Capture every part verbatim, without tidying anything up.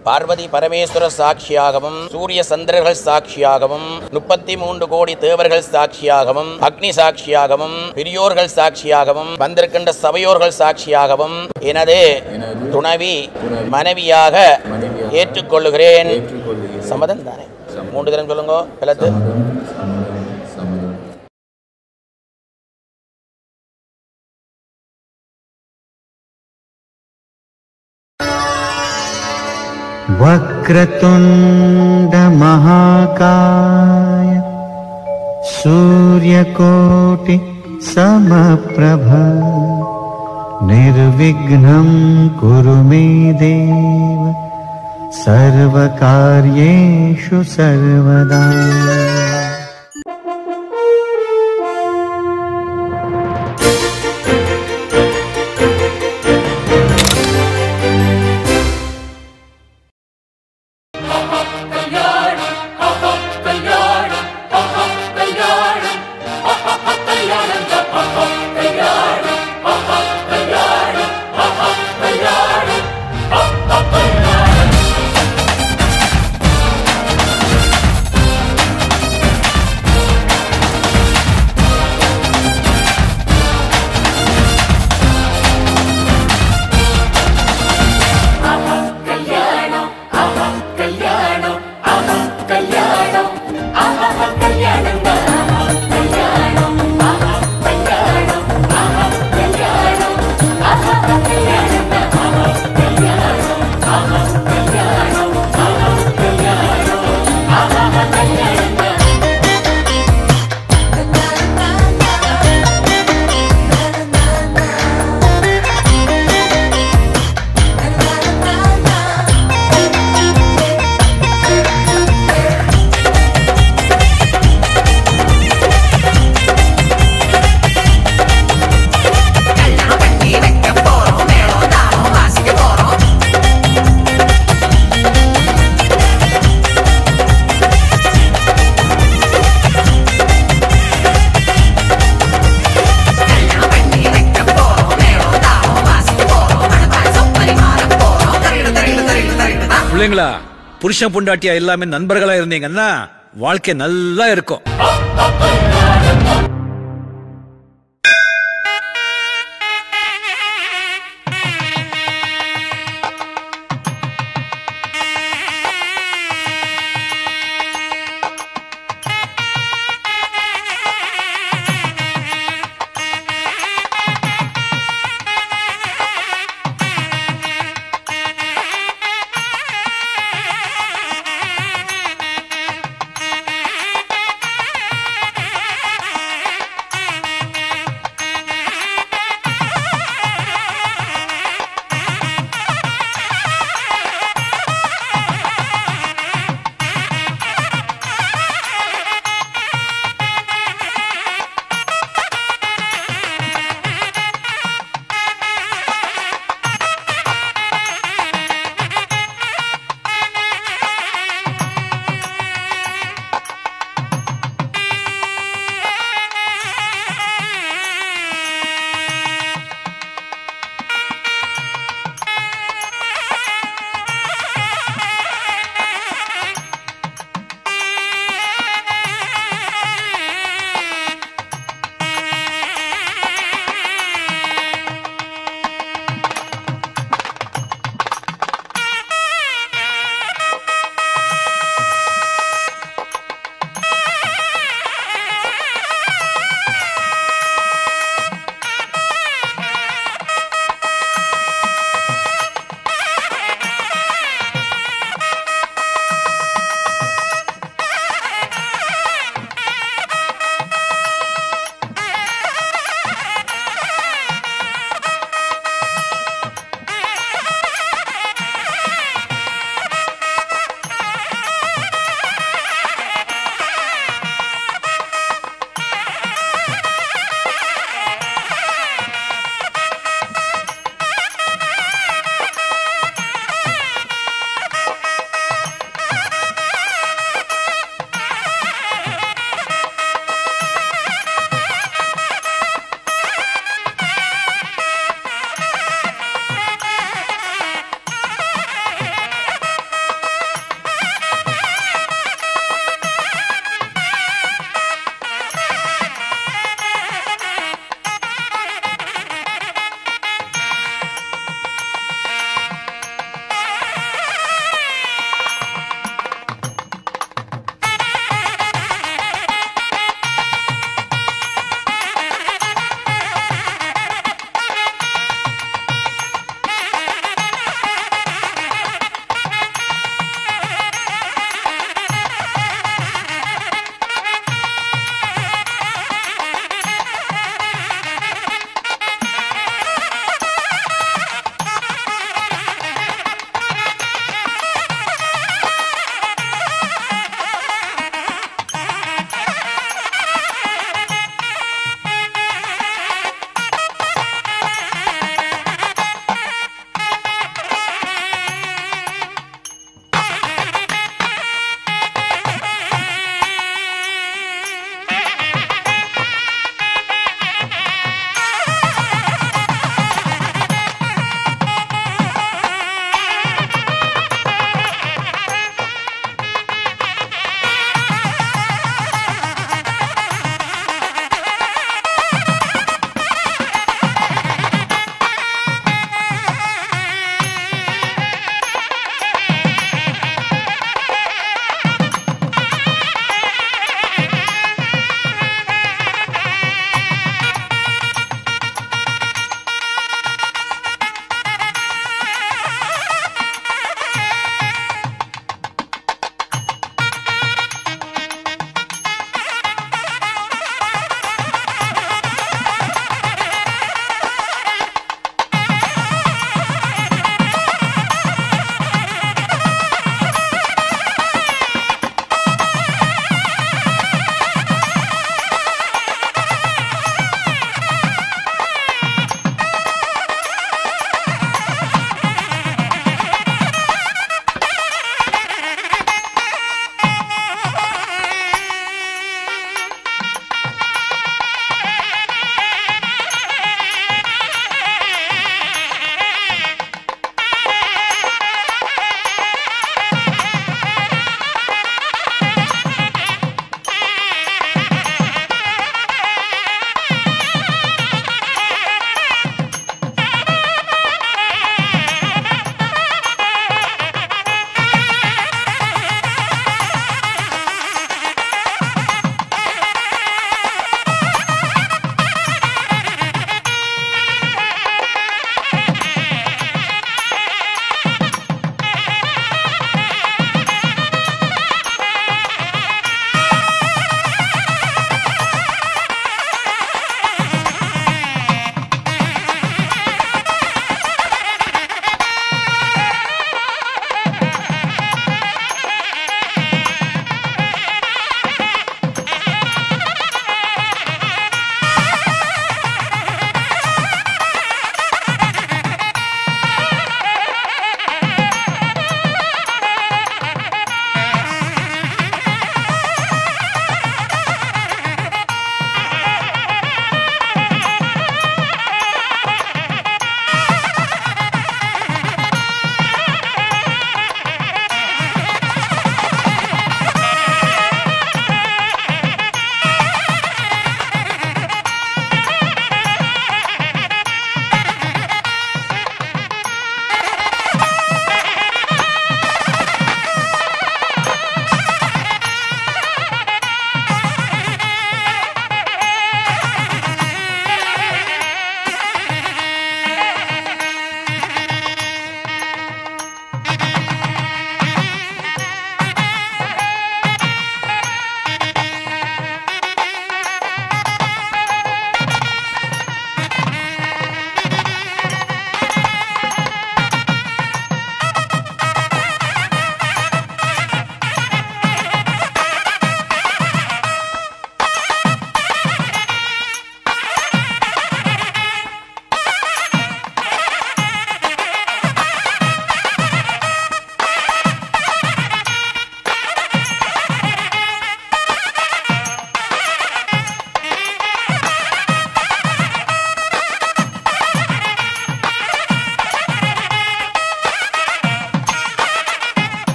பார்வதி பரமேஸ்வர சாட்சியாகவும் சூரிய சந்திரர்கள் சாட்சியாகவும் முப்பத்தி மூன்று கோடி தேவர்கள் சாட்சியாகவும் அக்னி சாட்சியாகவும் பெரியோர்கள் சாட்சியாகவும் வந்திருக்கின்ற சபையோர்கள் சாட்சியாகவும் எனது துணைவி மனைவியாக ஏற்றுக்கொள்ளுகிறேன். சம்மதம் தானே? மூன்று தினம் சொல்லுங்க. பிளத்து वक्रतुंड महाकाय सूर्यकोटि समप्रभ निर्विघ्नं कुरु मे देव सर्वकार्येषु सर्वदा. பிள்ளைங்களா, புருஷன் பொண்டாட்டியா எல்லாமே நண்பர்களா இருந்தீங்கன்னா வாழ்க்கை நல்லா இருக்கும்.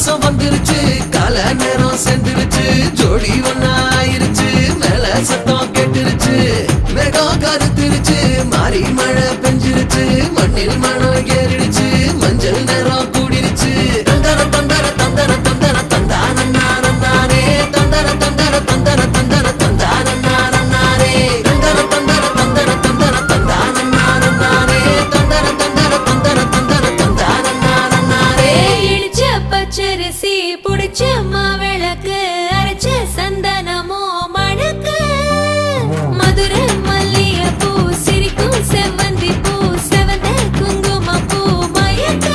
மாசம் வந்துருச்சு கால நேரம் சென்றுருச்சு ஜோடி ஒன்னா ஆயிருச்சு மேல சத்தம் கேட்டுருச்சு மேகம் கருத்துருச்சு மாறி மழை பெஞ்சிருச்சு மண்ணில் மணம் ஏறிடுச்சு மஞ்சள் நேரம் கூடிருச்சு தந்தர தந்தர தந்தர தந்தர தந்தான நானே தந்தர தந்தர தந்தர தந்தர தந்தான நானே தந்தர தந்தர தந்தர தந்தர தந்தான நானே தந்தர தந்தர தந்தர தந்தர தந்தான நானே இடிச்ச பச்சரிசி புடிச்ச மாவிளக்கு அரைச்ச சந்தனமோ மணக்கு மதுரை மல்லிகைப்பூ சிரிக்கும் செவ்வந்தி பூ செவந்த குங்குமப்பூ மயக்க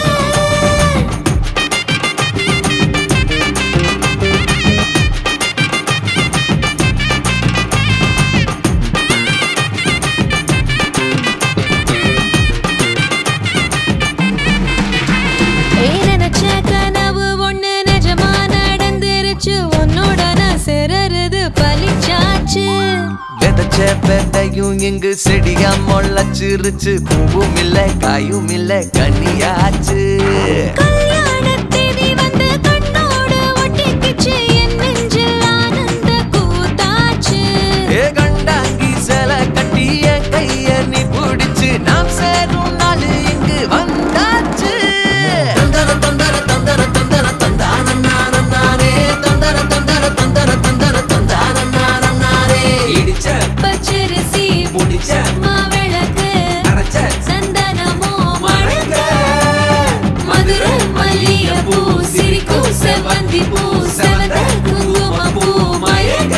நினைச்ச கனவு ஒண்ணு நிஜமா நடந்துருச்சு உன்னோட நான் சிறருது பலிச்சாச்சு விதைச்ச விதையும் இங்கு செடியா முளைச்சிருச்சு பூவும் இல்ல காயும் இல்ல கனியாச்சு கல்யாண தேதி வந்து கண்ணோடு ஒட்டிக்கிச்சு என் நெஞ்சில் ஆனந்த கூத்தாச்சு ஏ கண்டாங்கி சில கட்டி என் கைய நீ பிடிச்சு நாம் சேரும் நாள் இங்கு வந்தாச்சு தந்தர தந்தர தந்தர தந்தர தந்தான நானே தந்தர தந்தர தந்தர தந்தர தந்தான நானே இடிச்ச பச்சரிசி முடிச்ச மாவிளக்கு அரைச்ச சந்தனமோ மணக்க மதுரை மல்லிகைப்பூ சிரிக்கும் செவ்வந்தி பூ செவந்த குங்குமப்பூ மயக்க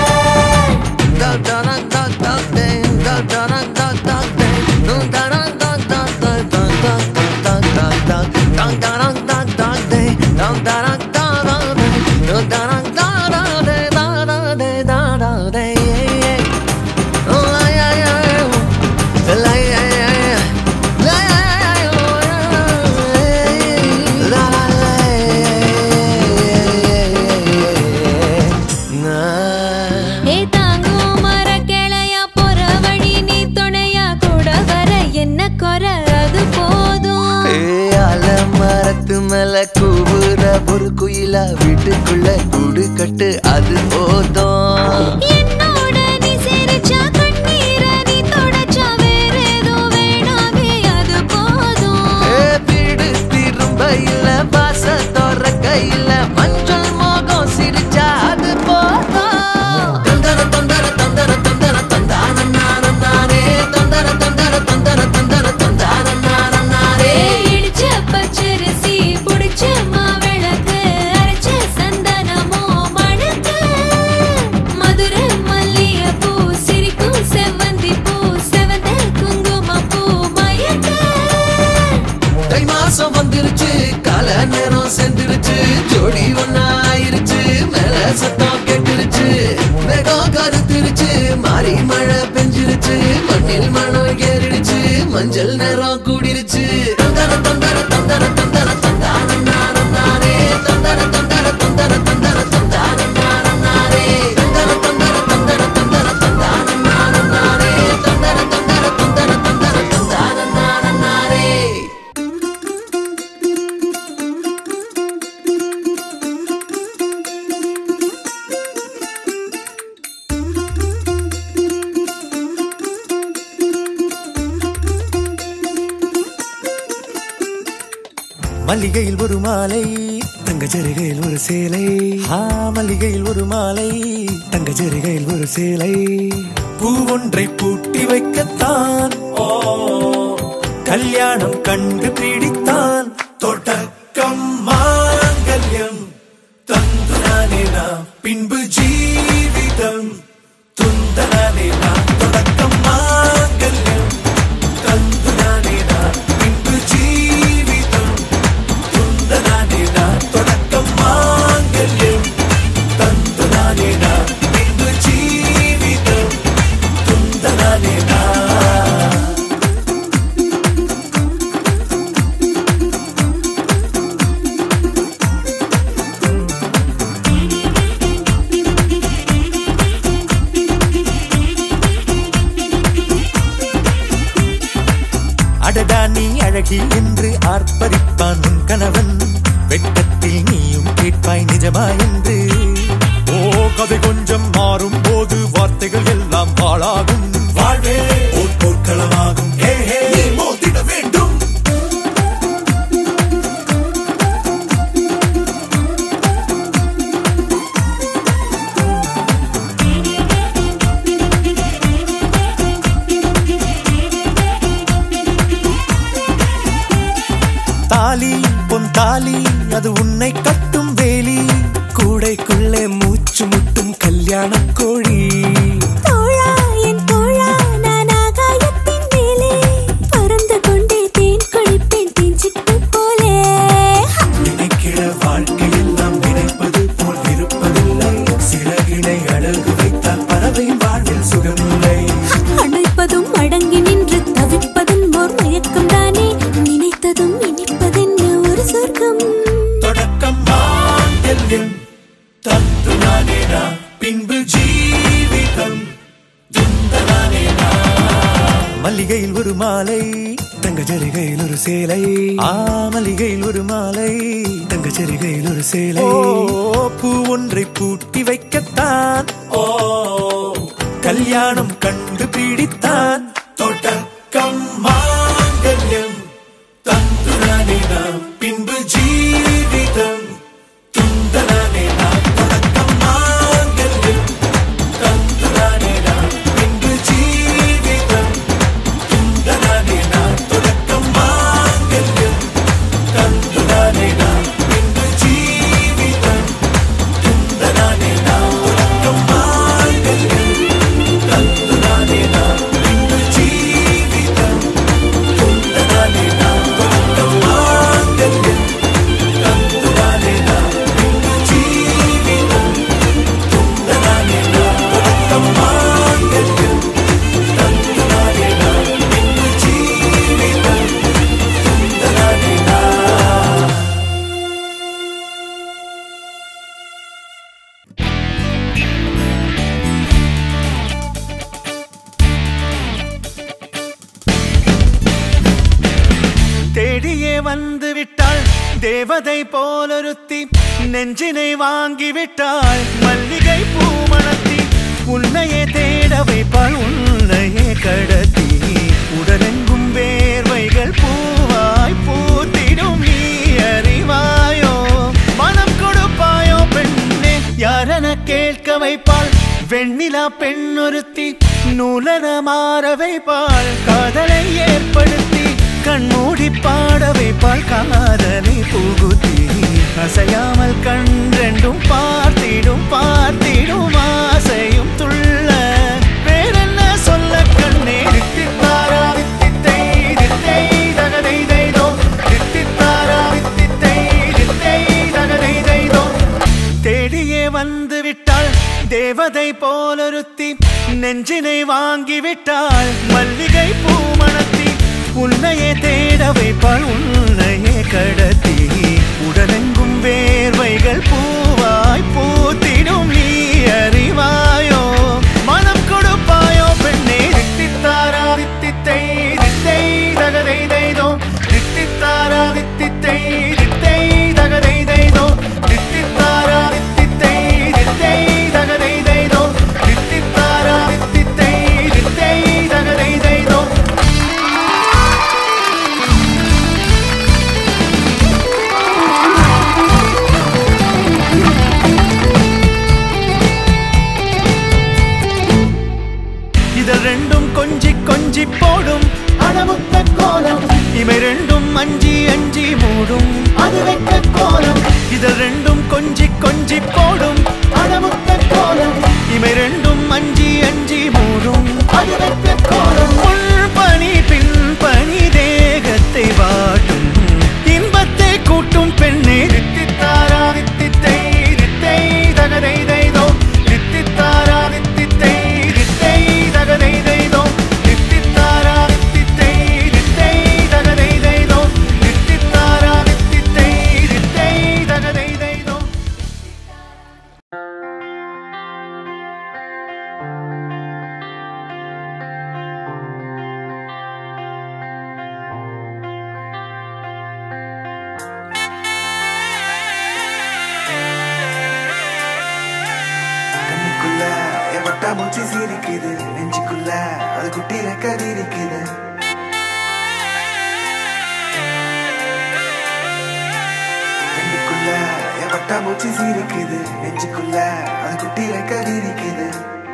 ஏ தாங்கும் மர கிளையா போற வழி நீ துணையா கூட வர என்ன குறை அது போதும் மரத்து மேல கூவுற ஒரு குயிலா வீட்டுக்குள்ள கூடு கட்டு அது போதும் என்னோட நீ சிரிச்சா கண்ணீர நீ தொடச்சா வேற ஏதோ வேணாமே அது போதும் வீடு திரும்ப இல்ல பாச தோற கையில மஞ்சள் மோகம் சிரிச்சா அது போதும் தந்தர தந்தர தந்தர தந்தர தந்தான நானே தந்தர தந்தர தந்தர தந்தர தந்தான நானே இடிச்ச பச்சரிசி புடிச்ச மாவிளக்கு அரைச்ச சந்தனமோ மணக்க மதுரை மல்லிகைப்பூ சிரிக்கும் செவ்வந்தி பூ செவந்த குங்குமப்பூ மயக்க தை மாசம் வந்துருச்சு கால நேரம் சென்றுருச்சு ஜோடி ஒன்னா ஆயிருச்சு மேல சத்தம் கேட்டுருச்சு மேகம் கருத்துருச்சு மாறி மழை பெஞ்சிருச்சு மண்ணில் மணம் ஏறிடுச்சு மஞ்சள் நேரம் கூடிருச்சு தந்தர தந்தர தந்தர தந்தர தந்தான நானே தந்தர தந்தர தந்தர தந்தர தந்தான நானே தந்தர தந்தர தந்தர தந்தர தந்தான நானே தந்தர தந்தர தந்தர தந்தர தந்தான நானே மல்லிகையில் ஒரு மாலை தங்க ஜரிகையில் ஒரு சேலை ஆ மல்லிகையில் ஒரு மாலை தங்க ஜரிகையில் ஒரு சேலை பூ ஒன்றை பூட்டி வைக்கத்தான் ஓ கல்யாணம் கண்டு பிடித்தான் தொடக்கம் மாங்கல்யம் தந்துனானே நாம் பின்பு ஜீவிதம் துந்தனானே நாம் தொடக்கம் மாங்கல்யம் தந்துனானே நாம் பின்பு ஜீவிதம் துந்தனானே நாம் தொடக்கம் மாங்கல்யம் தந்துனானே நாம் பின்பு ஜீவிதம் துந்தனானே நாம் அடடா நீ அழகி என்று ஆர்ப்பரிப்பான் உன் கணவன் வெட்கத்தில் நீயும் கேட்பாய் நிஜமா என்று. ஓ கதை கொஞ்சம் மாறும் போது வார்த்தைகள் எல்லாம் பாழாகும். வாழ்வே ஓர் போர்க்களமாகும். ஹே ஹே மோதிட வேண்டும். தாலி பொன் தாலி அது உன்னை கட்டும் வேலி. கூடைக்குள்ளே மூச்சு முட்டும் கல்யாண கோழி. தோழா என் தோழா நான் ஆகாயத்தின் மேலே பறந்து கொண்டே தேன் குடிப்பேன் தேஞ்சிட்டு போலே. நினைக்கிற வாழ்க்கையெல்லாம் நினைப்பது போல் இருப்பதில்லை. சிறகினை அழகு வைத்தால் பறவை வாழ்வில் சுகமில்லை. அணைப்பதும் அடங்கி நின்று தவிப்பதும் ஓர் மயக்கம் தானே. நினைத்ததும் இனிப்பதென்ன ஒரு சொர்க்கம். தொடக்கம் மாங்கல்யம் தத்து நானேனா பின்பு ஜீவிதம் துந்தனானேனா. மல்லிகையில் ஒரு மாலை தங்க ஜரிகையில் ஒரு சேலை. ஆ மல்லிகையில் ஒரு மாலை தங்க ஜரிகையில் ஒரு சேலை. பூ ஒன்றை பூட்டி வைக்கத்தான் ஓ கல்யாணம் கண்டு பிடித்தான். தொடக்கம் மாங்கல்யம் தந்து நானேனா பின்பு ஜீவிதம் துந்தனானேனா. தொடக்கம் மாங்கல்யம் தந்து நானேனா பின்பு ஜீவிதம் துந்தனானேனா. தொடக்கம் மாங்கல்யம் தந்து நானேனா பின்பு ஜீவிதம் துந்தனானேனா. தொடக்கம் மாங்கல்யம் தந்து நானேனா பின்பு ஜீவிதம் துந்தனானேனா. தொடக்கம் மாங்கல்யம் தந்து நானேனா பின்பு ஜீவிதம் துந்தனானேனா. தொடக்கம் மாங்கல்யம் தந்து நானேனா பின்பு ஜீவிதம் துந்தனானேனா. தேடியே வந்து விட்டாள் தேவதை போலொருத்தி. நெஞ்சினை வாங்கி விட்டாள் மல்லிகை பூமணத்தி. உன்னையே தேட வைப்பாள் உன்னையே கடத்தி. உடலெங்கும் வேர்வைகள் பூவாய் பூத்திடும் நீ அறிவாயோ. மனம் கொடுப்பாயோ பெண்ணே யாரென கேட்க வைப்பாள். வெண்ணிலா பெண்ணொருத்தி நூலன மாற வைப்பாள். காதலை ஏற்படுத்தி கண்மூடி பாட வைப்பாள். காதலை புகுத்தி அசையாமல் கண்டெண்டும் பார்த்திடும் பார்த்திடும் ஆசையும் துள்ள. வேறென்ன சொல்ல கண்ணே. தித்தித்தாரா தித்தித்தை தித்தை தகதை தைதோ. தித்தித்தாரா தித்தித்தை தித்தை தகதை தைதோ. தேடியே வந்து விட்டாள் தேவதை போலொருத்தி. நெஞ்சினை வாங்கி விட்டாள் மல்லிகை பூமணத்தி. உன்னையே தேட வைப்பாள் உன்னையே கடத்தி. உடலெங்கும் வேர்வைகள் பூவாய் பூத்திடும் நீ அறிவாயோ. மனம் கொடுப்பாயோ பெண்ணே. தித்தித்தாரா தித்தித்தை தித்தை தகதை தைதோ. தித்தித்தாரா தித்தித்தை தித்தை தகதை தைதோ. தித்தித்தாரா தித்தித்தை தித்தை தகதை தைதோ. தித்தித்தாரா தித்தித்தை தித்தை தகதை தைதோ. இதழ் ரெண்டும் கொஞ்சி கொஞ்சி போடும் அடமுத்த கோலம். இமை ரெண்டும் அஞ்சி அஞ்சி மூடும் அது வெக்க கோலம். இதழ் ரெண்டும் கொஞ்சி கொஞ்சி போடும் அடமுத்த கோலம். இமை ரெண்டும் அஞ்சி அஞ்சி மூடும் அது வெக்க கோலம். முன் பனி பின் பனி தேகத்தை வாட்டும் இன்பத்தை கூட்டும் பெண்ணே. தித்தித்தாரா தித்தித்தை தித்தை தகதை தைதோ. தித்தித்தாரா தித்தித்தை தித்தை தகதை தைதோ. தித்தித்தாரா தித்தித்தை தித்தை தகதை தைதோ. தித்தித்தாரா தித்தித்தை தித்தை தகதை தைதோ. பட்டாம்பூச்சி சிரிக்குது நெஞ்சுக்குள்ள அது குட்டி ரெக்கதி இருக்குது நெஞ்சுக்குள்ள என் பட்டாம்பூச்சி சிரிக்குது நெஞ்சுக்குள்ள அது குட்டி ரெக்கதி இருக்குது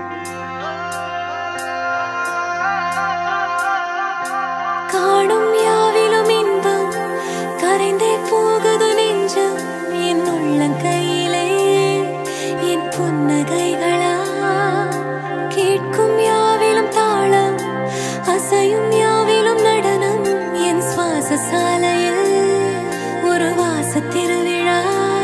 காணும் யாவிலும் இன்பம் கரைந்தே போகுது நெஞ்சம் என் உள்ளங்கையிலே என் புன்னகைகளா கேட்கும் யாவிலும் தாளம் அசையும் யாவிலும் நடனம் என் சுவாச சாலையில் ஒரு வாச திருவிழா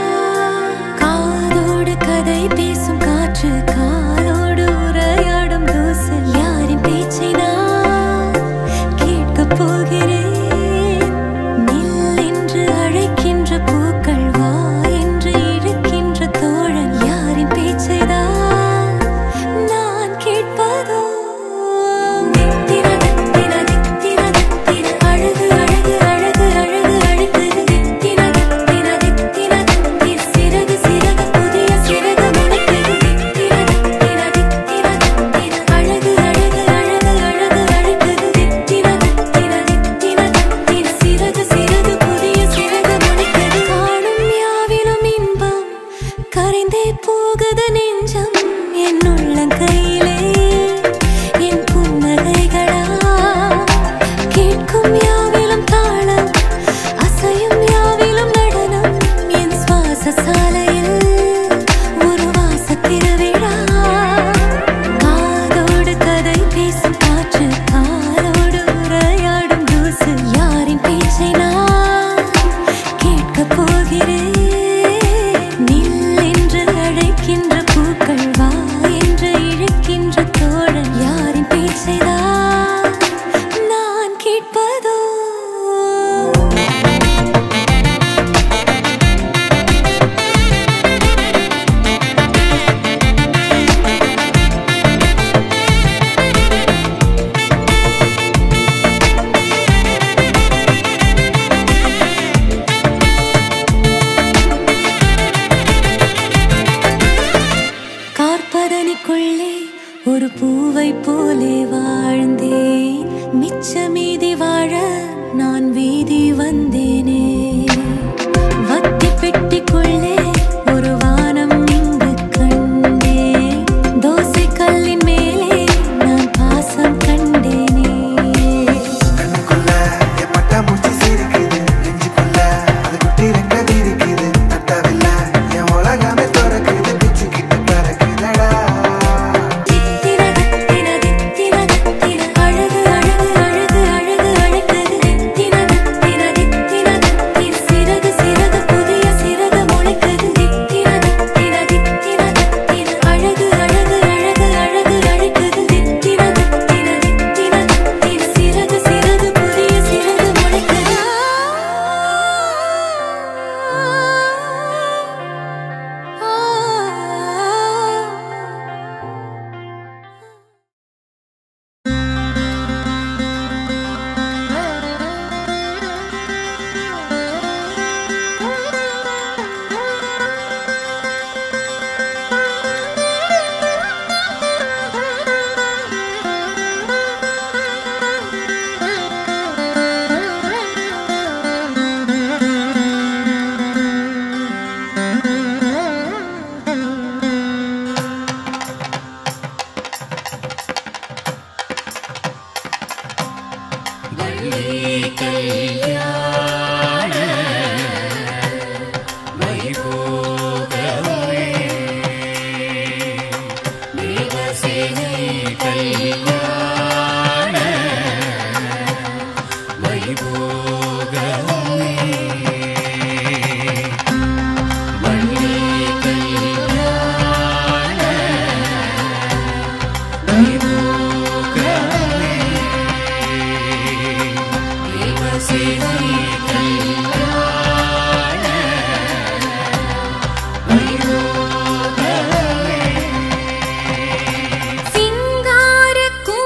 காதோடு கதை பேசும் காற்று காலோடு உரையாடும் தூசு யாரின் பேச்சை நான் கேட்கப் போகிறேன் நில் என்று அழைக்கின்ற பூக்கள் வா என்று இழுக்கின்ற தோழன் யாரின் பேச்சை தான் நான் கேட்பதோ தித்திர தித்திர தித்திர தித்திர அழகு அழகு அழகு அழகு அழைத்தது தித்திர தித்திர தித்திர தித்திர சிறகு சிறகு புதிய சிறகு முளைத்தது தித்திர தித்திர தித்திர தித்திர அழகு அழகு அழகு அழகு அழைத்தது தித்திர தித்திர தித்திர தித்திர சிறகு சிறகு புதிய சிறகு முளைத்தது காணும் யாவிலும் இன்பம் கரைந்தே போகுது நெஞ்சம் என் உள்ளங்கையிலே என் புன்னகைகளா கேட்கும் யாவிலும் தாளம் அசையும் யாவிலும் நடனம் என் சுவாச சாலையில் ஒரு வாச திருவிழா காதோடு கதை பேசும் காற்று காலோடு உரையாடும் தூசு யாரின் பேச்சை நான் கேட்கப் போகிறேன் நில் என்று அழைக்கின்ற பூக்கள் வா என்று இழுக்கின்ற தோழன் யாரின் பேச்சை தான் நான் கேட்பதோ கார்பதனிக்குள்ளே ஒரு பூவை போலே வாழ்ந்தேன் மிச்ச மீதி வாழ நான் வீதி வந்தேனே வத்தி பெட்டிக்குள்ளே ஒரு வானம் இங்கு கண்டேன் தோசை கல்லின் மேலே நான் பாசம் கண்டேனே கண்ணுக்குள்ள என் பட்டாம்பூச்சி சிரிக்குது நெஞ்சுக்குள்ள அது குட்டி ரெக்கதி இருக்குது தட்டவில்லை என் உலகமே திறக்குது பிச்சுக்கிட்டு பறக்குதடா தித்திர தித்திர தித்திர தித்திர அழகு அழகு அழகு அழகு அழைத்தது தித்திர தித்திர தித்திர தித்திர சிறகு சிறகு புதிய சிறகு முளைத்தது தித்திர தித்திர தித்திர தித்திர அழகு அழகு அழகு அழகு அழைத்தது தித்திர தித்திர தித்திர தித்திர சிறகு சிறகு புதிய சிறகு முளைத்தது சிங்கார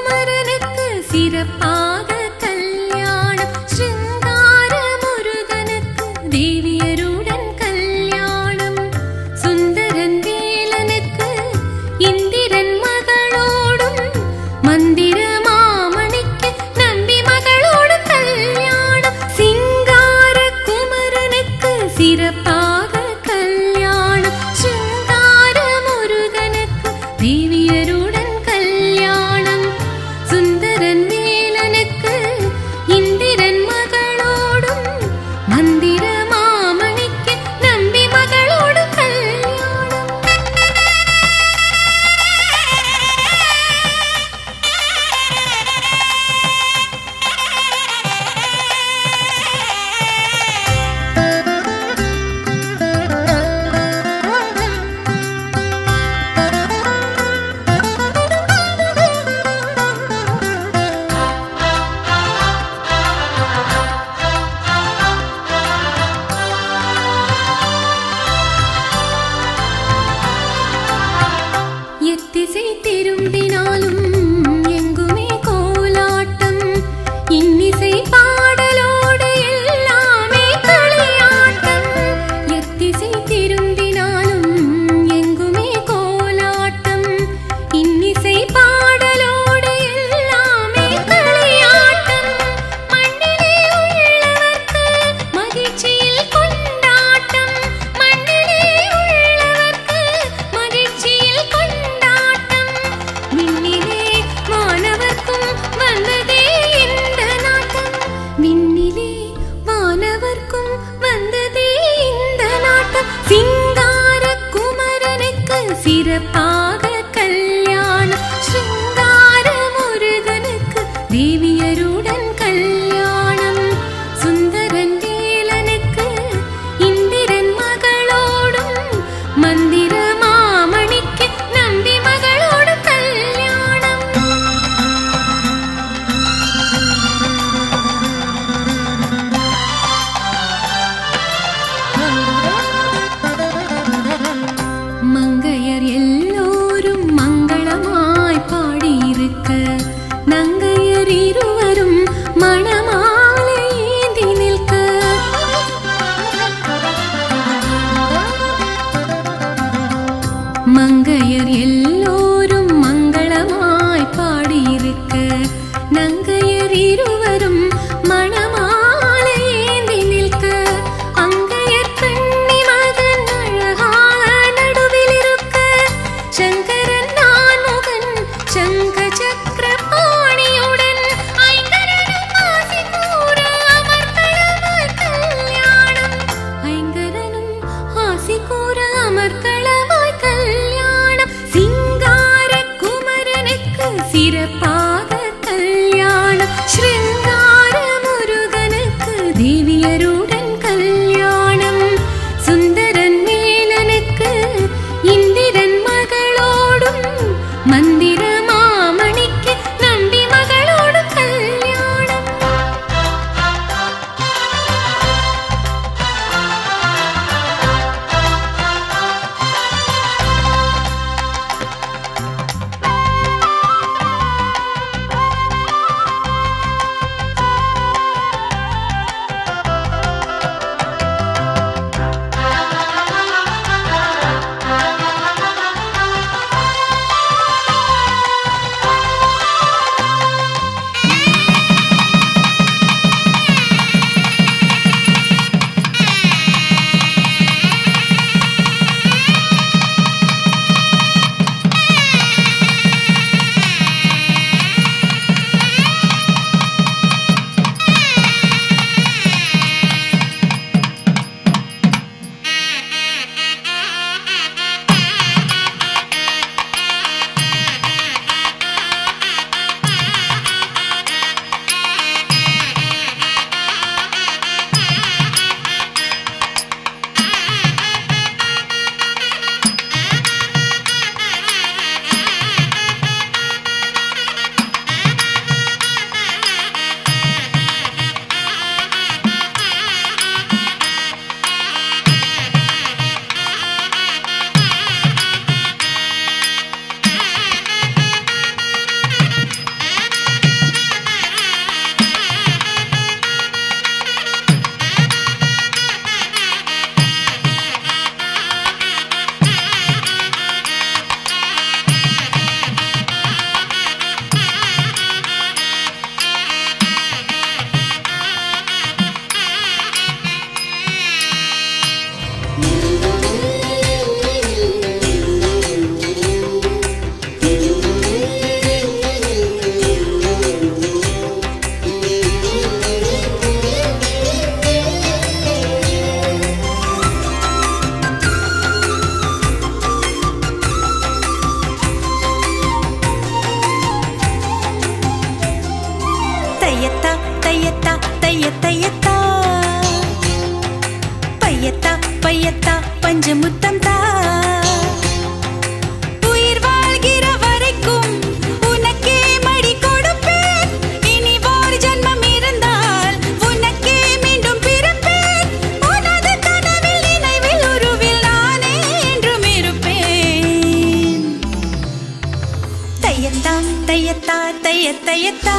தையத்தா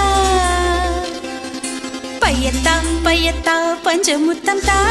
பையத்தா பையத்தா பஞ்சமுத்தம் தா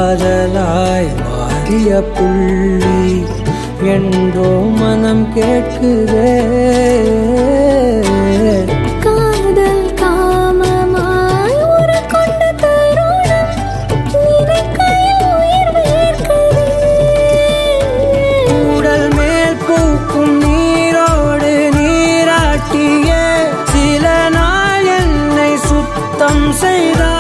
காதலாய் மாறிய புள்ளி என்றோ மனம் கேட்குதே. காதல் காமமாய் உருக்கொண்ட தருணம் நினைக்கையில் உயிர் வேர்க்குதே. உடல் மேல் பூக்கும் நீரோடு நீராட்டிய சில நாள் என்னை சுத்தம் செய்தார்.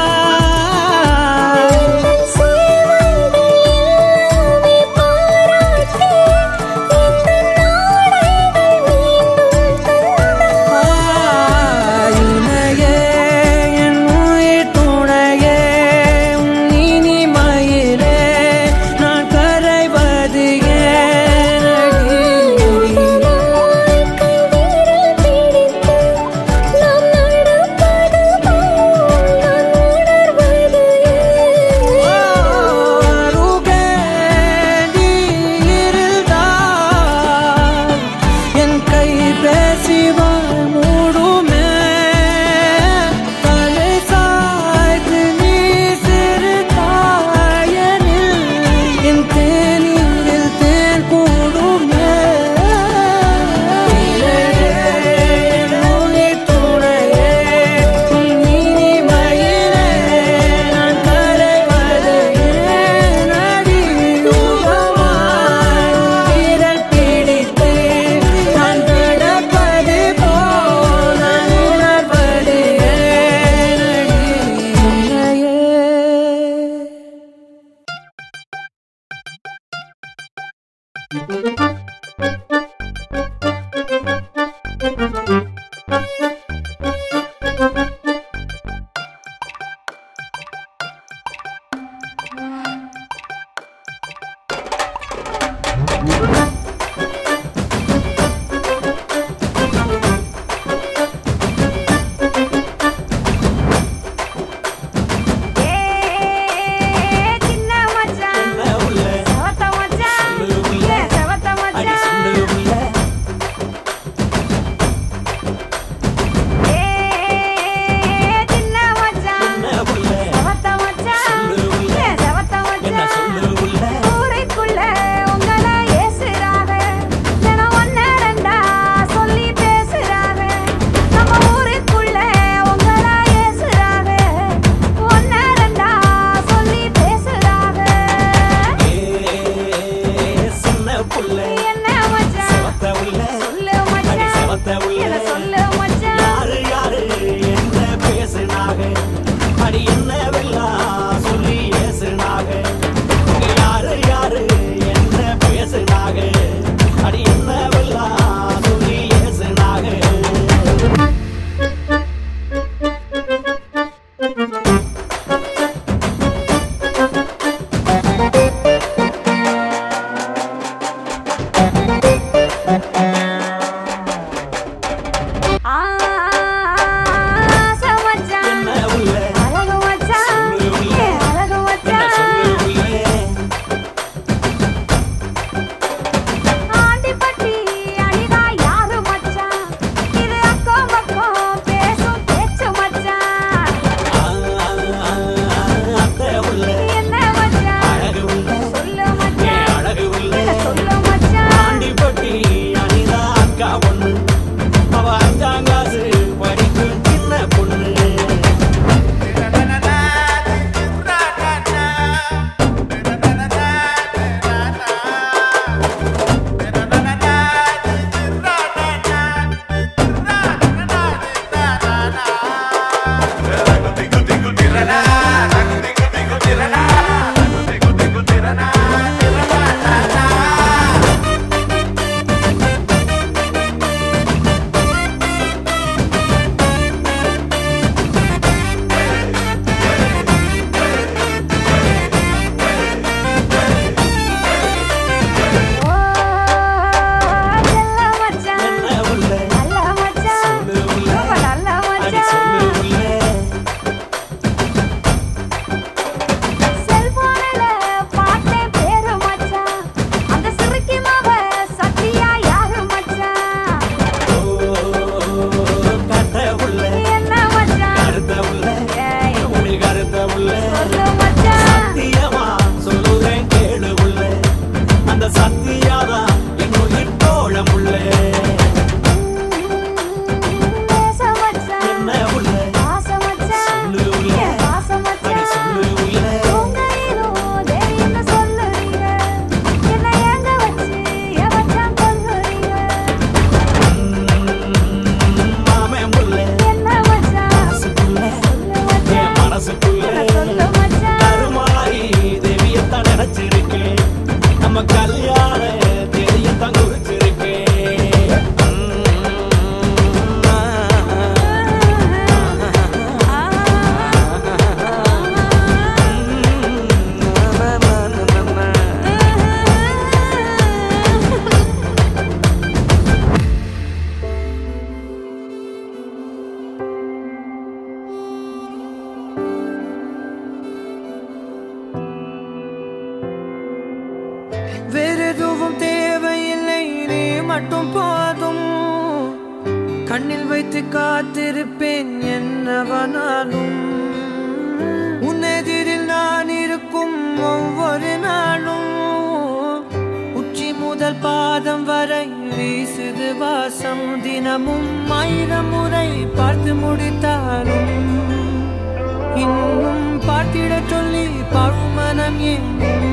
மட்டும் போதும் கண்ணில் வைத்து காத்திருப்பேன் என்னவனாலும் உன்னெதிரில் நான் இருக்கும் ஒவ்வொரு நாளும் உச்சி முதல் பாதம் வரை வீசுது வாசம் தினமும் ஆயிரம் முறை பார்த்து முடித்தாலும் இன்னும் பார்த்திட சொல்லி பழுமனம் ஏன்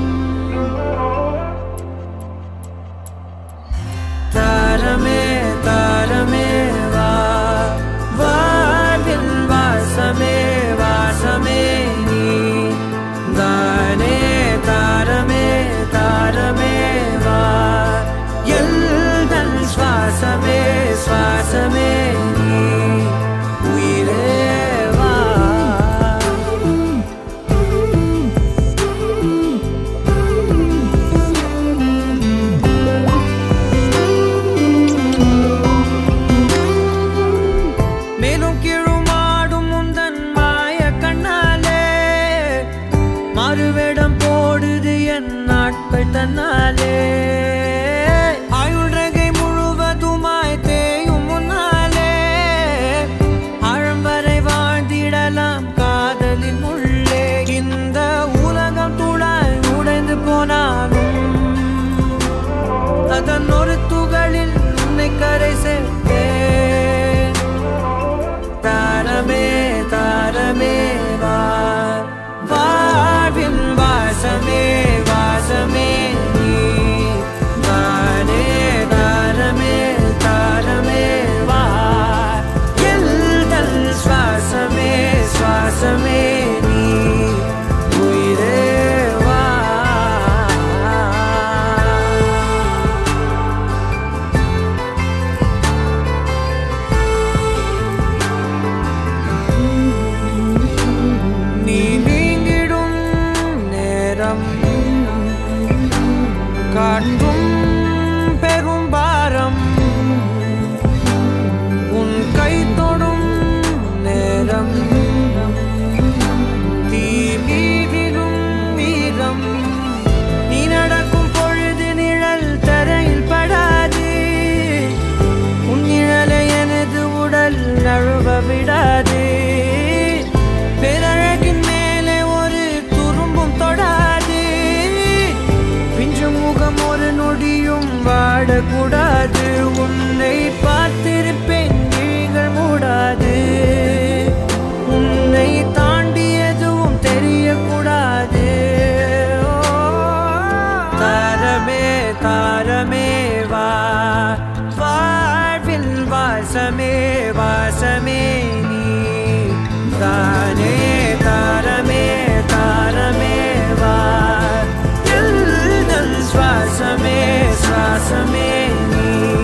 தாரமே தாரமே வா வாழ்வில் வாசமே வாசமே நீ தானே தாரமே தாரமே வா எல்தன் சுவாசமே சுவாசமே நீ உயிரே வா மேலும் கீழுமாடும் முந்தன் மாய கண்ணாலே மறுவேடம் போடுது என் நாட்கள் தன்னாலே ஆயுள் ரகை முழுவதுமாய் தேயும் முன்னாலே ஆழம் வரை வாழ்ந்திடலாம் காதலின் உள்ளே இந்த உலகம் துளாய் உடைந்து போனாலும் அதன் ஒரு துகளில் உன்னை கரை சேர்த்தேன் தாரமே தாரமே வா வாழ்வின் வாசமே வாசமே நீ தானே தாரமே தாரமே வா எல்தல் சுவாசமே சுவாசமே நீ உயிரே வா நீ நீங்கிடும் நேரம் காட்டும் பெரும் பாரம் உன் கை தொடும் நேரம் தீ மீதிடும் வீரம் நீ நடக்கும் பொழுது நிழல் தரையில் படாது உன் நிழலை எனது உடல் நழுவ விடாது பேரழகின் மேலே ஒரு துரும்பும் தொடாது பிஞ்சு முகம் ஒரு நொடியும் வாடக்கூடாது உன்னை பார்த்திருப்பேன் விழிகள் மூடாது உன்னை தாண்டி எதுவும் தெரியக்கூடாது ஓ, தாரமே தாரமே வா வாழ்வில் வாசமே வாசமே நீ தானே தாரமே தாரமே வா எல்தல் சுவாசமே சுவாசமே நீ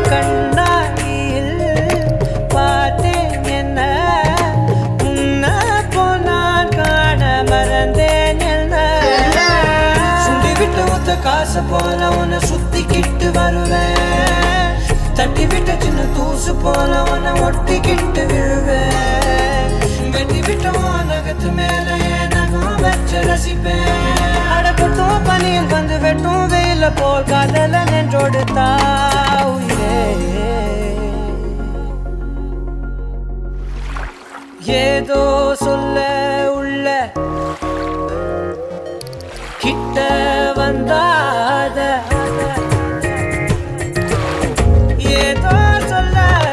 கண்ணாடியில் பார்த்தேன் என்ன முன்ன போனான் காண மறந்தேன் என்ன சுண்டி விட்டு ஒத்த காசு போல உன்னை சுத்திக்கிட்டு வருவேன் தட்டி விட்ட சின்ன தூசு போல உன்னை ஒட்டிக்கிட்டு விழுவேன் வெட்டி விட்ட நகத்து மேல நகம் வச்சு ரசிப்பேன் அடக்கட்டும் பனியில் வந்து வெட்டும் வெயில போல் காதல நின்றோடு தாவுயிரே ஏதோ சொல்ல உள்ள கிட்ட வந்தாத ஏதோ சொல்ல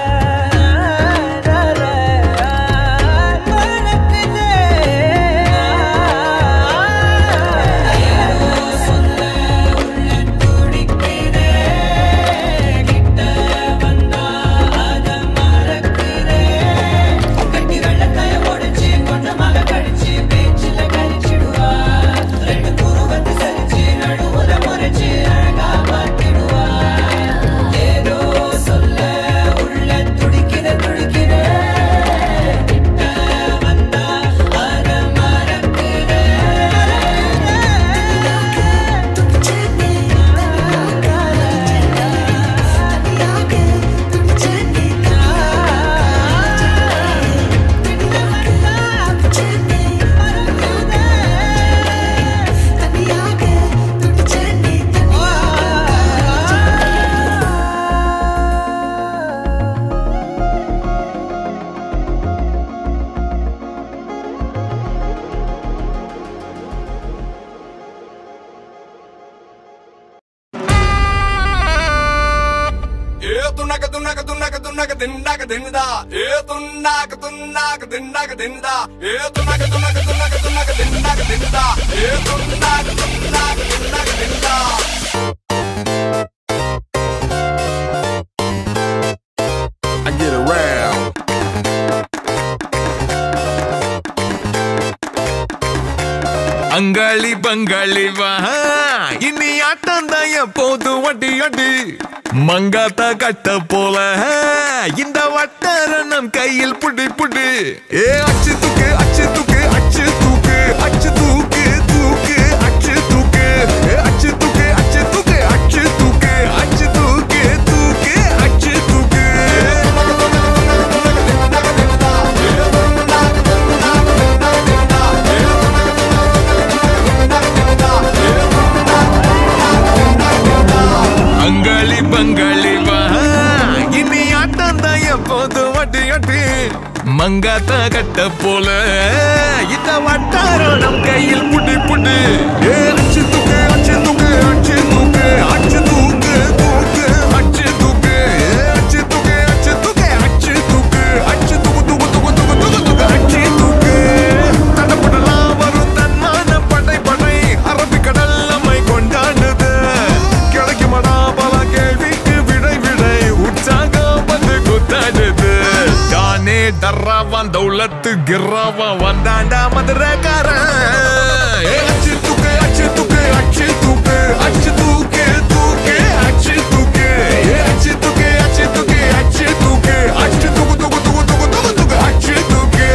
அங்காளி பங்காளி வா இனி ஆட்டம் தாய போது வட்டி அடி மங்காத்தா கட்ட போல இந்த வட்டாரணம் கையில் புடி புடி ஏ அச்சு தூக்கு அச்சு தூக்கு அச்சு தூக்கு அச்சு தூக்கு தூக்கு அச்சு தூக்கு அச்சு தூக்கு அச்சு தூக்கு அச்சு தூக்கு அச்சு தூக்கு தூக்கு அச்சு தூக்கு அங்காளி பங்காளி வா இனி ஆட்டம் தாய போது வட்டி அட்டி மங்காத்தா கட்ட போல இந்த வட்டாரணம் கையில் புடி புடி ஏ அச்சு தூக்கு அச்சு தூக்கு அச்சு தூக்கு அச்சு தூக்கு தூக்கு அச்சு தூக்கு அச்சு தூக்கு அச்சு தூக்கு அச்சு தூக்கு அச்சு தூக்கு தூக்கு தூக்கு தூக்கு தூக்கு தூக்கு அச்சு தூக்கு தடப்படலாம் வரும் தன்மான படை படை அரபிக்கடல் நம்மை கொண்டாடுது கிடைக்குமடா பல கேள்விக்கு விடை விடை உற்சாகம் வந்து குத்தாடுது தானே டர்ராவான் தௌலத்து கிர்ராவான் வந்தாண்டா மதுரக்காரன் அச்சு தூக்கு அச்சு தூக்கு அச்சு தூக்கு அச்சு தூக்கு தூக்கு அச்சு தூக்கு அச்சு தூக்கு அச்சு தூக்கு அச்சு தூக்கு அச்சு தூக்கு தூக்கு தூக்கு தூக்கு தூக்கு தூக்கு அச்சு தூக்கு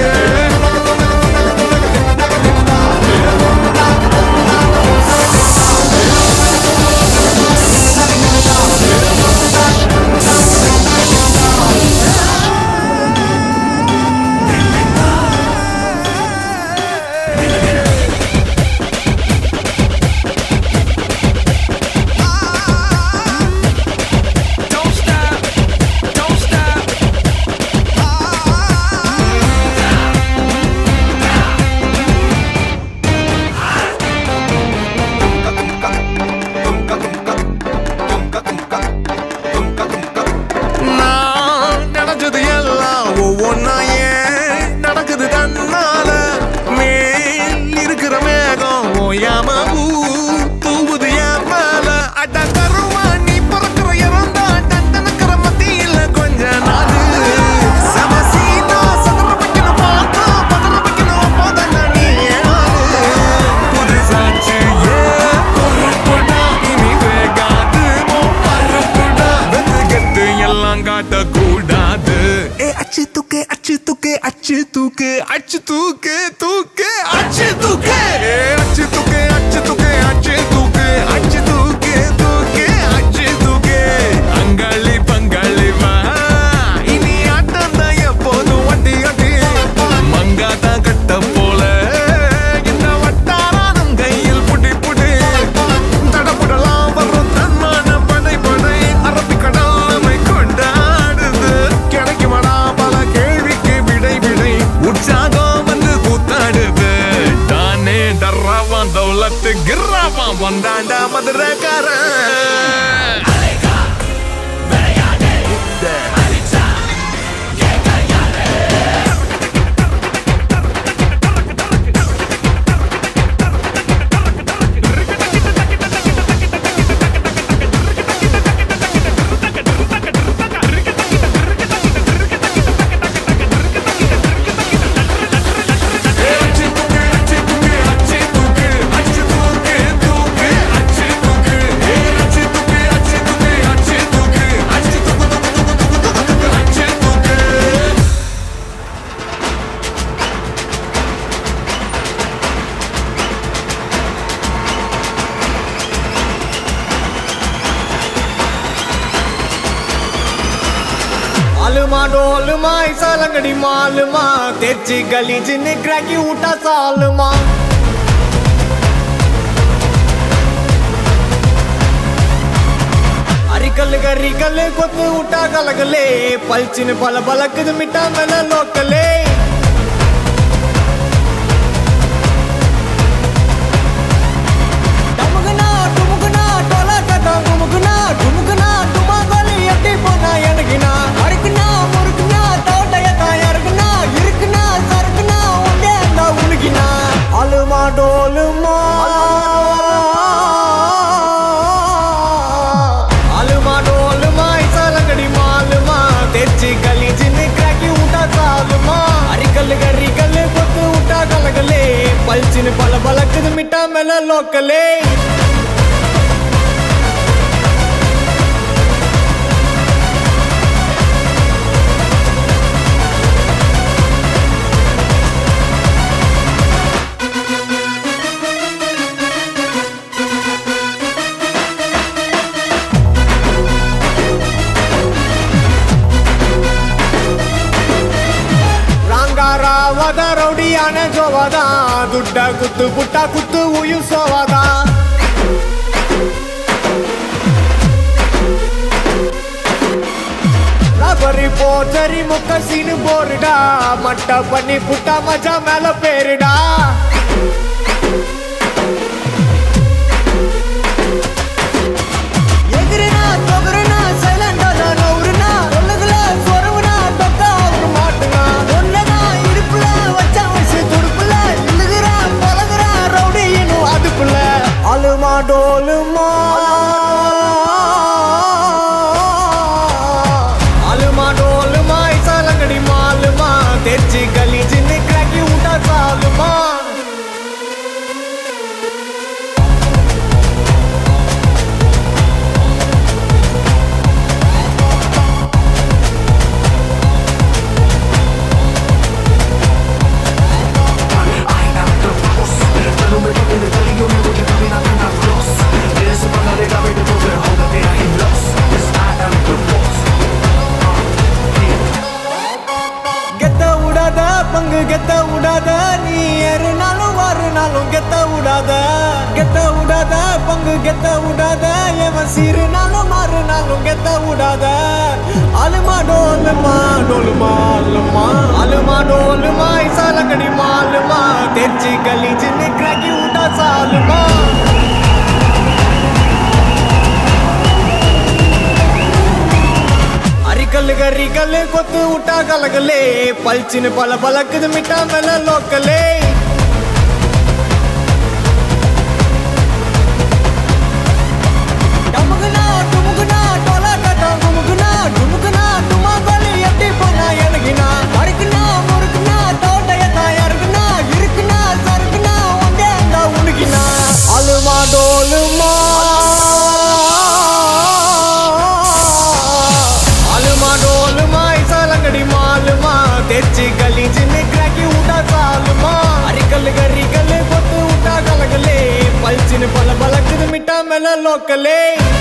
காட்ட கூடாது. ஏ அச்சு தூக்கு அச்சு தூக்கு அச்சு தூக்கு அச்சு தூக்கு தூக்கு அச்சு தூக்கு அச்சு தூக்கு அச்சு தூக்கு அச்சு தூக்கு அச்சு தூக்கு தூக்கு அச்சு தூக்கு. அங்காளி பங்காளி வா இனி ஆட்டம் தான் எப்போதும் வட்டி வட்டி மங்காத்தா கட்ட போல இந்த வட்டாரம் கையில் புடி புடி தடபுடலாம் வரும் தன்மான படை படை அரபிக்கடமை கொண்டாடுது. கிடைக்குமடா பல கேள்விக்கு விடை விடை உற்சாகம் வந்து கூத்தாடுது. தானே டர்ராவான் தௌலத்து கிர்ராவான் வந்தாண்டா மதுரக்காரன். आलमा डोलमा ऐसा लंगड़ी मालमा तेजी गली जिन्हें क्रैकी उठा सालमा अरिकल गरिकल कोत उठा गलगले पलचिन पल बलक मिटा मेल लोकले डमगना डुमगना टोला कदा घुमगना घुमगना डुमा गली अटी पोना यनगिना अरकना मुरकना तोटयता यरगना इरकना सरकना उंडे अंदा उलगिना अलमा डोलमा अलमा डोलमा ऐसा लंगड़ी मालमा तेजी गली जिन्हें क्रैकी उठा सालमा अरिकल गरिकल कोत उठा गलगले पलचिन पल बलक मिटा मेल लोकले ರಾಂಗಾರಾವದ ರೌಡಿಯಾನ ಜೋವದ ದುಡ್ಡ ಕುತ್ತು ಪುಟ್ಟ ಕುತ್ತು ಉಯಿಸೋವದ ರಬರಿ ಪೋಚರಿ ಮುಖ ಸೀನು ಬೋರ್ಡಾ ಮಟ್ಟ ಪನ್ನಿ ಪುಟ್ಟ ಮಜಾ ಮೇಲ ಪೇರಿಡಾ ಎದುರಿನ ತೊಗರಿನ ಸೈಲೆಂಟ್ ಅದ ನೌರಿನ ಒಳಗಲ ಸ್ವರವನ ತೊಕ್ಕ ಅವ್ರು ಮಾಟನ ಒಳ್ಳಗ ಇಡುಪುಲ ವಚ್ಚ ವಯಸ್ಸು ತುಡುಪುಲ ಇಳುಗಿರ ಪೊಲಗರ ರೌಡಿ ಏನು ಅದುಪುಲ ಅಲುಮಾ ಡೋಲುಮಾ ಅಲುಮಾ ಡೋಲುಮಾ ಐಸಾ ಲಂಗಡಿ ಮಾಲುಮಾ ತೆಚ್ಚಿ ಗಲಿ ಜಿನ್ನೆ ಕ್ರಾಕಿ ಊಟ ಸಾಲುಮಾ ಗೆದ್ದ ಉಡಾದ ಪಂಗ್ ಗೆದ್ದ ಉಡಾದ ನೀ ಏರು ನಾಳು ವಾರು ನಾಳು ಗೆದ್ದ ಉಡಾದ ಗೆದ್ದ ಉಡಾದ ಪಂಗ್ ಗೆದ್ದ ಉಡಾದ ಎವ ಸೀರು ನಾಳು ಮಾರು ನಾಳು ಗೆದ್ದ ಉಡಾದ ಅಲುಮಾ ಡೋಲುಮಾ ಡೋಲುಮಾ ಅಲುಮಾ ಅಲುಮಾ ಡೋಲುಮಾ ಐಸಾ ಲಂಗಡಿ ಮಾಲುಮಾ ತೆಚ್ಚಿ ಗಲಿ ಜಿನ್ನೆ ಕ್ರಾಕಿ ಊಟ ಸಾಲುಮಾ अरिकल गरिकल कोत उठा गलगले पलचिन पल बलक मिटा मेल लोकले डमगना डुमगना टोला कदा घुमगना घुमगना डुमा गली अटी पोना यनगिना अरकना मुरकना तोटयता यरगना इरकना सरकना उंडे अंदा उलगिना अलमा डोलमा अलमा डोलमा तेजी गली जिन्हें क्रैकी उठा सालमा अरिकल गरिकल कोतु उठा गलगले पलचिन पल बलक मिटा मेला लोकले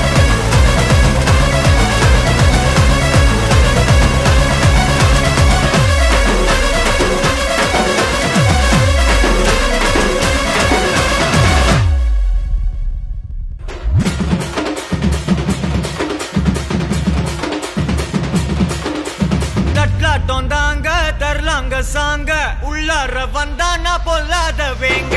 தொந்தாங்க தரலாங்க சாங்க உள்ளார வந்தானா பொல்லாத வேங்க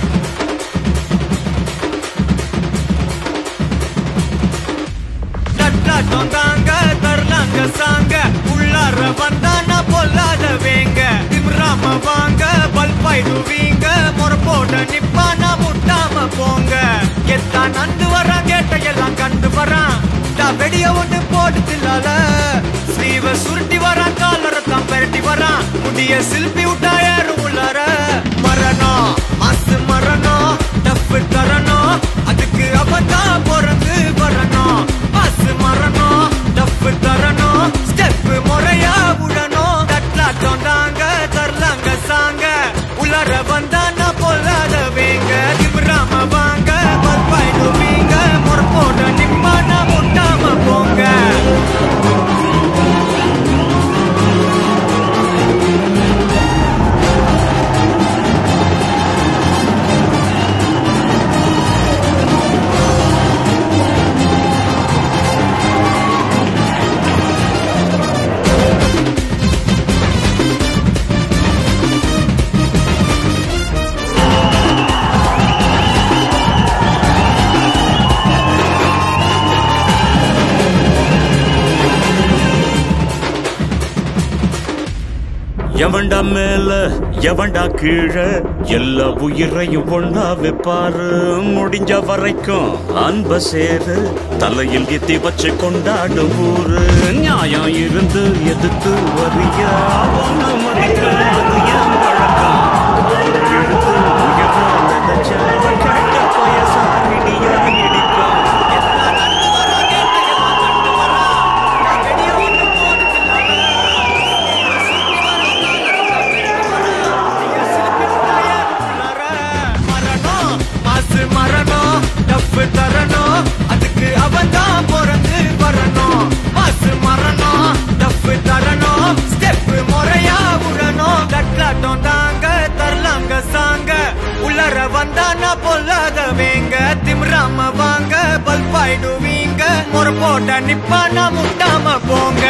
தட்டா தொந்தாங்க தரலாங்க சாங்க உள்ளார வந்தானா பொல்லாத வேங்க திம்ராம வாங்க பல்பாயிடுவீங்க முறப்போட நிப்பானா முட்டாம போங்க எத்தான் நந்து வரான் கேட்டையெல்லாம் கண்டு வரான் வெடிய ஒண்ணு போடுதில்லால ஸ்லீவ சுருட்டி வரான் காலரத்தான் பெரட்டி வரான் முடிய சில்பி விட்டா ஏறும் உள்ளார மரணம் மாசு மரணம் டப்பு தரணும் அதுக்கு அவதான் பிறந்து வரணும் மாசு மரணம் டப்பு தரணும் ஸ்டெப் முறையா விடணும் தட்லாட்டம் தாங்க தரலாங்க சாங்க உள்ளார வந்தானா பொல்லாத வேங்க திமிராம வாங்க பற்பாயிடுவீங்க முறப்போட நிம்மானா முட்டாம போங்க எவன்டா மேல எவன்டா கீழே எல்லா உயிரையும் ஒண்ணா வைப்பாரு முடிஞ்ச வரைக்கும் அன்ப சேரு தலையில் எத்தி வச்சு கொண்டாடும் ஊரு நியாயம் இருந்து எதிர்த்து வரிய அவன மதிக்காது என் வழக்கம் எழுத்து உயர நினைச்ச கட்ட பயசாரிடியா இடிக்கும் தரணும் அதுக்கு அவன்தான் பிறந்து வரணும் மாசு மரணம் டப்பு தரணும் ஸ்டெப் முறையா விடணும் தட்லாட்டம் தாங்க தரலாங்க சாங்க உள்ளர வந்தானா பொல்லாத வேங்க திமிராம வாங்க பல்பாயிடுவீங்க முறை போட்ட நிப்பானா முட்டாம போங்க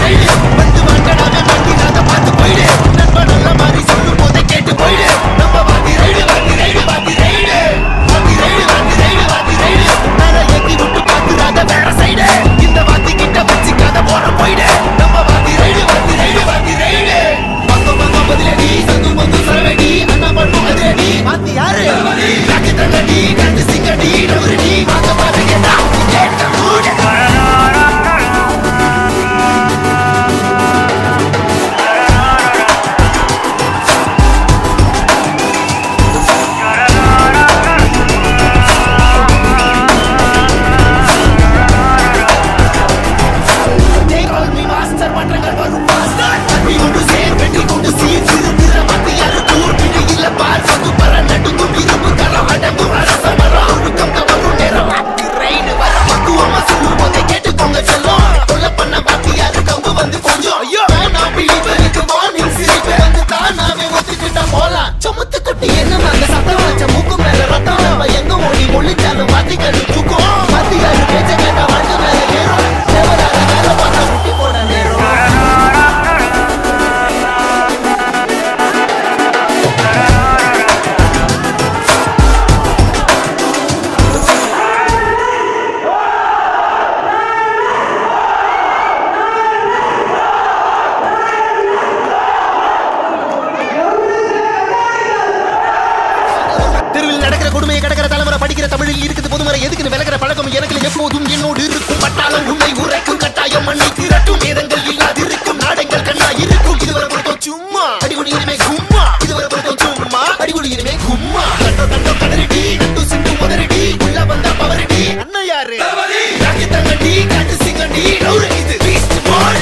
வந்து வாங்கடா வண்டி நாங்க பார்த்து போயிடு நண்பன் நல்ல மாதிரி சொல்லும் போதே கேட்டு போயிடு நம்ம கொடுமையை கடக்கிற தலைமுறை படிக்கிற தமிழில் இருக்குது பொதுமறை எதுக்குன்னு விலகிற பழக்கம் எனக்கு எப்போதும் என்னோடு இருக்கும் பட்டாளம் உண்மை உரைக்கும் கட்டாயம் மண்ணை திரட்டும் வேதங்கள் இல்லாதிருக்கும் நாடங்கள் கண்ணா இருக்கும் இதுவரை பொறுத்தோம் சும்மா அடிகுடி இனிமே கும்மா இதுவரை பொறுத்தோம் சும்மா அடிகுடி இனிமே கும்மா கண்டோ கண்டோ கதறிடி கண்டு சிந்து முதறிடி உள்ள வந்த பவரடி அண்ணா யாரு ராக்கி தங்கடி காட்டு சிங்கடி நவுறு இது பீஸ்ட் பால்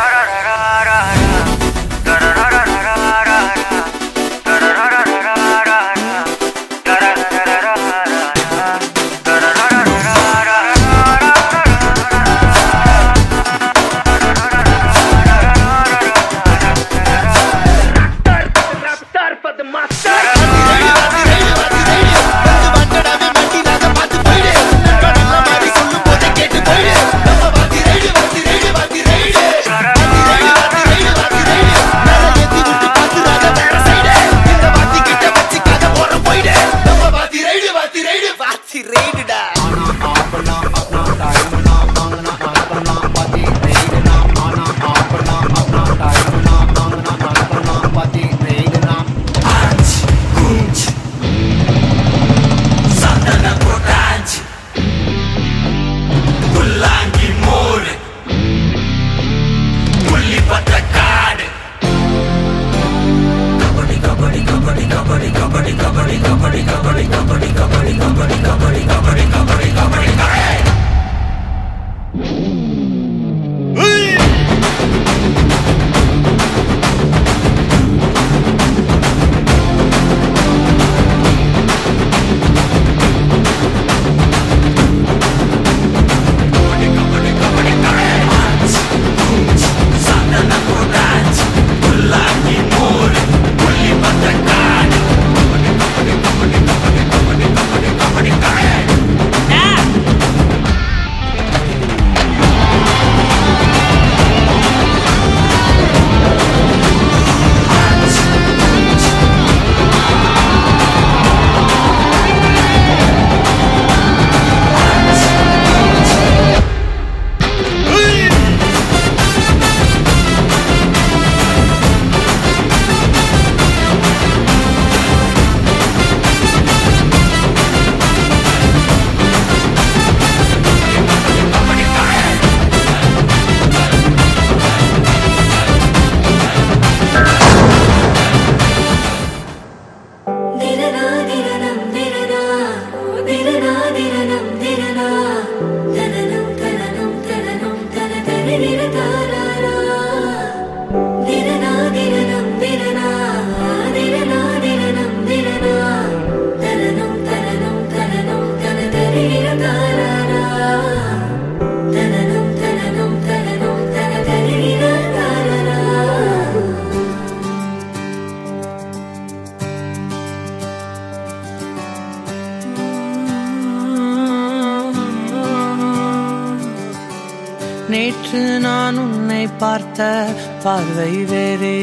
நேற்று நான் உன்னை பார்த்த பார்வை வேறே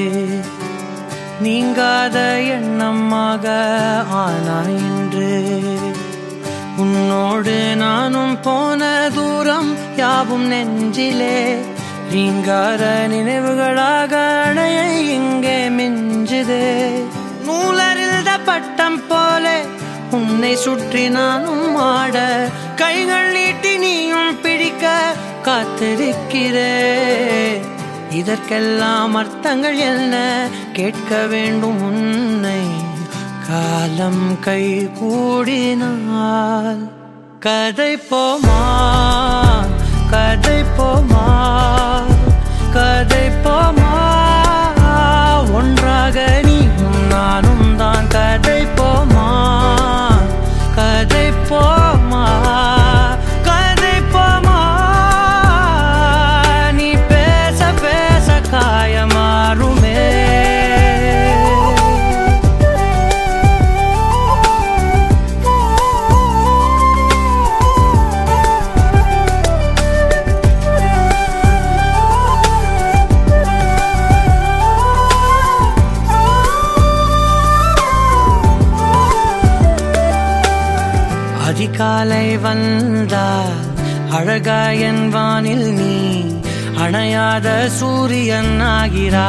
நீங்காத எண்ணமாக ஆனாய் இன்று உன்னோடு நானும் போன தூரம் யாவும் நெஞ்சிலே நீங்காத நினைவுகளாக அணைய இங்கே மிஞ்சுதே நூலறிந்த பட்டம் போலே உன்னை சுற்றி நானும் ஆட கைகள் நீட்டி நீயும் பிடிக்க காத்திருக்கிறே இதற்கெல்லாம் அர்த்தங்கள் என்ன கேட்க வேண்டும் உன்னை காலம் கை கூடினால் கதை போமா கதை போமா கதை போமா ஒன்றாக நீயும் நானும் தான் கதை போமா கதை போமா கதை போமா நீ பேச பேச காயமாறுமே அதிகாலை வந்தால் அழகாயன் வானில் நீ அணையாத சூரியன்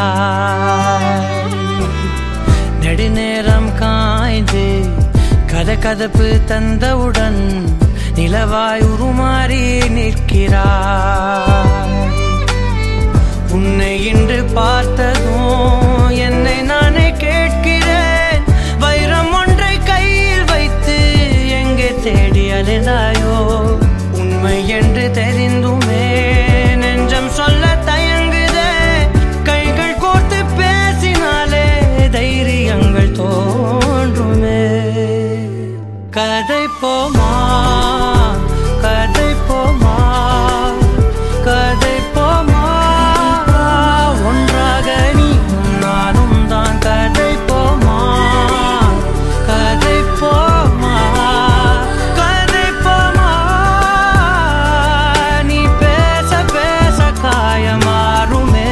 ஆகிறாய் நெடுநேரம் காய்ந்து கதை கதப்பு தந்தவுடன் நிலவாய் உருமாறி நிற்கிறாய். உன்னை இன்று பார்த்ததும் என்னை நானே கேட்கிறேன். வைரம் ஒன்றை கையில் வைத்து எங்கே தேடி அலைந்தாயோ? உண்மை என்று தெரிந்துமே நெஞ்சம் சொல்ல தயங்குதே. கைகள் கோர்த்து பேசினாலே தைரியங்கள் தோன்றுமே. கதை போமா கதை போமா கதை போமா ஒன்றாக நீயும் நானும் தான். கதை போமா கதை போமா கதை போமா நீ பேச பேச காயமாறுமே.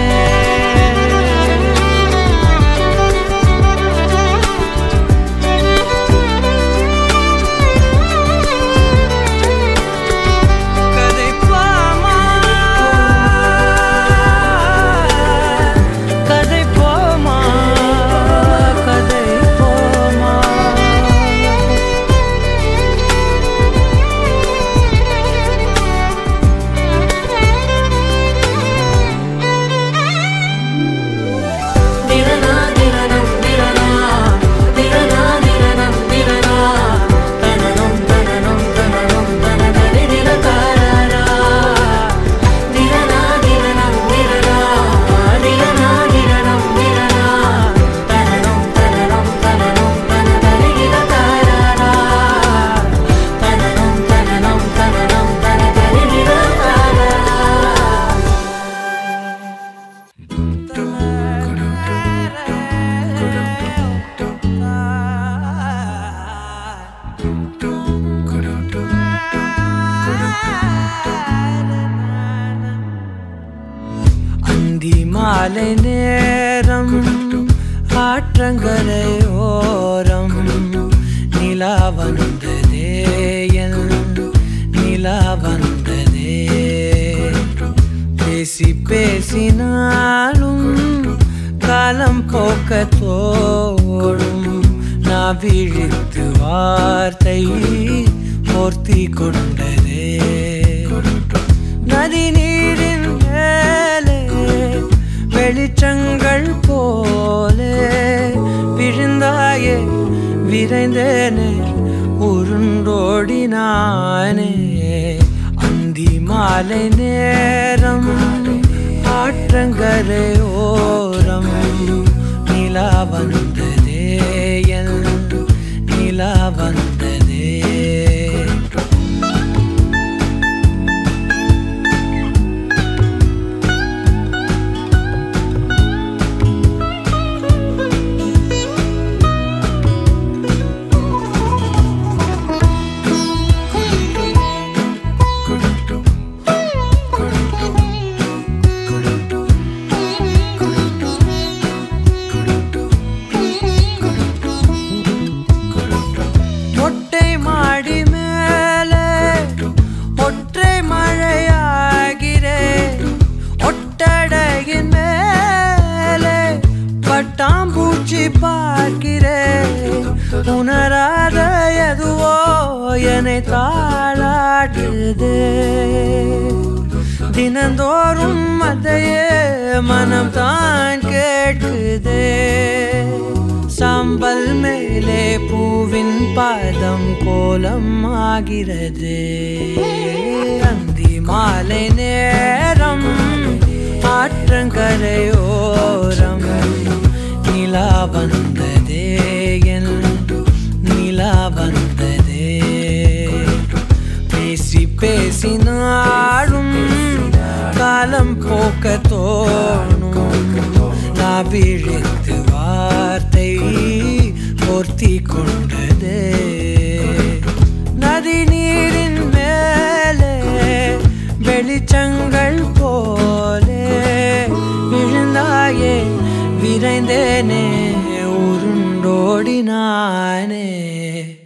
மாலை நேரம் ஆற்றங்கரை ஓரம் நிலா வந்ததே என் நிலா வந்ததே. பேசி பேசினாலும் காலம் போக்க தோடும். நான் விழித்து வார்த்தை போர்த்தி கொண்டதே. நதி நீரின் மேலே வெளிச்சங்கள் போலே விழுந்தாயே விரைந்தேனே உருண்டோடினானே. அந்தி மாலை நேரம் ஆற்றங்கரை ஓரம் நிலா வந்ததே என் நிலா வந்ததே. உணராத எதுவோ என்னை தாளாடுதே. தினந்தோறும் அதையே மனம் தான் கேட்குதே. சாம்பல் மேலே பூவின் பாதம் கோலம் ஆகிறது. அந்தி மாலை நேரம் ஆற்றங்கரையோரம் நிலா வந்ததே என் நிலா வந்ததே. பேசி பேசினாலும் காலம் போக்க தோணும். நான் விழித்து வார்த்தை போர்த்தி கொண்டதே. நதி நீரின் மேலே வெளிச்சங்கள் போலே விழுந்தாயே விரைந்தேனே உருண்டோடினானே.